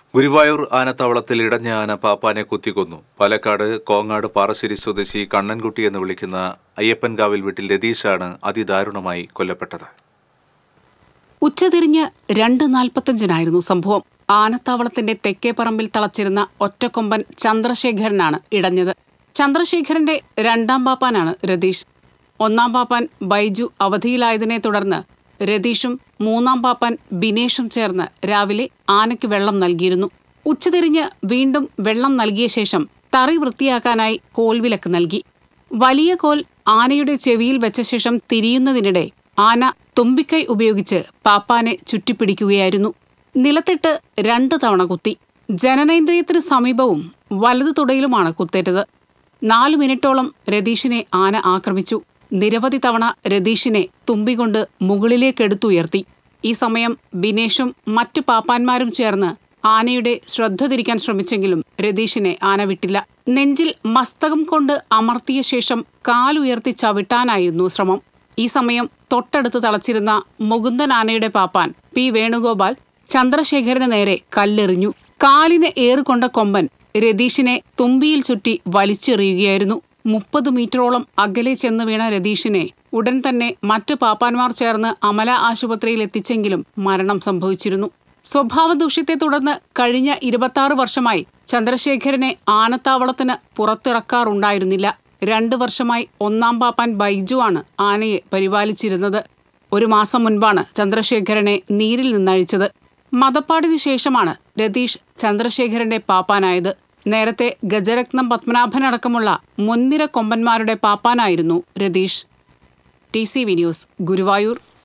ഗുരുവായൂർ ആനത്താവളത്തിൽ ഇടഞ്ഞ ആന പാപ്പാനെ കുത്തിക്കൊന്നു. പാലക്കാട് കോങ്ങാട് പാറശ്ശേരി സ്വദേശി കണ്ണൻകുട്ടി എന്ന് വിളിക്കുന്ന അയ്യപ്പൻകാവിൽ വീട്ടിൽ രതീഷാണ് അതിദാരുണമായി കൊല്ലപ്പെട്ടത്. ഉച്ചതിരിഞ്ഞ് 2:45 സംഭവം. ആനത്താവളത്തിന്റെ തെക്കേപ്പറമ്പിൽ തളച്ചിരുന്ന ഒറ്റക്കൊമ്പൻ ചന്ദ്രശേഖരനാണ് ഇടഞ്ഞത്. ചന്ദ്രശേഖരന്റെ രണ്ടാം പാപ്പാനാണ് രതീഷ്. ഒന്നാം പാപ്പാൻ ബൈജു അവധിയിലായതിനെ തുടർന്ന് രതീഷും മൂന്നാം പാപ്പാൻ ബിനേഷും ചേർന്ന് രാവിലെ ആനയ്ക്ക് വെള്ളം നൽകിയിരുന്നു. ഉച്ചതിരിഞ്ഞ് വീണ്ടും വെള്ളം നൽകിയ ശേഷം തറി വൃത്തിയാക്കാനായി കോൽവിലക്ക് നൽകി. വലിയ കോൽ ആനയുടെ ചെവിയിൽ വെച്ച ശേഷം തിരിയുന്നതിനിടെ ആന തുമ്പിക്കൈ ഉപയോഗിച്ച് പാപ്പാനെ ചുറ്റിപ്പിടിക്കുകയായിരുന്നു. നിലത്തിട്ട് 2 തവണ കുത്തി. ജനനേന്ദ്രിയത്തിന് സമീപവും വലതു തുടയിലുമാണ് കുത്തേറ്റത്. 4 മിനിറ്റോളം രതീഷിനെ ആന ആക്രമിച്ചു. നിരവധി തവണ രതീഷിനെ തുമ്പികൊണ്ട് മുകളിലേക്കെടുത്തുയർത്തി. ഈ സമയം ബിനേഷും മറ്റു പാപ്പാന്മാരും ചേർന്ന് ആനയുടെ ശ്രദ്ധ തിരിക്കാൻ ശ്രമിച്ചെങ്കിലും രതീഷിനെ ആന വിട്ടില്ല. നെഞ്ചിൽ മസ്തകം കൊണ്ട് അമർത്തിയ ശേഷം കാലുയർത്തി ചവിട്ടാനായിരുന്നു ശ്രമം. ഈ സമയം തൊട്ടടുത്ത് തളച്ചിരുന്ന മുകുന്ദൻ ആനയുടെ പാപ്പാൻ പി വേണുഗോപാൽ ചന്ദ്രശേഖരന് നേരെ കല്ലെറിഞ്ഞു. കാലിന് ഏറുകൊണ്ട കൊമ്പൻ രതീഷിനെ തുമ്പിയിൽ ചുറ്റി വലിച്ചെറിയുകയായിരുന്നു. 30 മീറ്ററോളം അകലെ ചെന്ന് വീണ രതീഷിനെ ഉടൻ തന്നെ മറ്റു പാപ്പാന്മാർ ചേർന്ന് അമല ആശുപത്രിയിൽ എത്തിച്ചെങ്കിലും മരണം സംഭവിച്ചിരുന്നു. സ്വഭാവദൂഷ്യത്തെ തുടർന്ന് കഴിഞ്ഞ 26 വർഷമായി ചന്ദ്രശേഖരനെ ആനത്താവളത്തിന് പുറത്തിറക്കാറുണ്ടായിരുന്നില്ല. 2 വർഷമായി ഒന്നാം പാപ്പാൻ ബൈജുവാണ് ആനയെ പരിപാലിച്ചിരുന്നത്. 1 മാസം മുൻപാണ് ചന്ദ്രശേഖരനെ നീരിൽ നിന്നഴിച്ചത്. മതപ്പാടിനു ശേഷമാണ് രതീഷ് ചന്ദ്രശേഖരന്റെ പാപ്പാനായത്. നേരത്തെ ഗജരത്നം പത്മനാഭനടക്കമുള്ള മുൻനിര കൊമ്പന്മാരുടെ പാപ്പാനായിരുന്നു രതീഷ്. TCV news, Guruvayur.